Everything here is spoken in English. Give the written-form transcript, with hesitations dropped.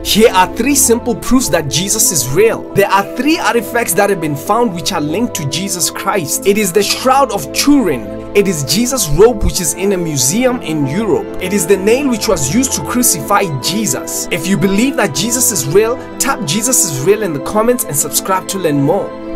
Here are 3 simple proofs that Jesus is real. There are 3 artifacts that have been found which are linked to Jesus Christ. It is the Shroud of Turin. It is Jesus' robe which is in a museum in Europe. It is the nail which was used to crucify Jesus. If you believe that Jesus is real, tap Jesus is real in the comments and subscribe to learn more.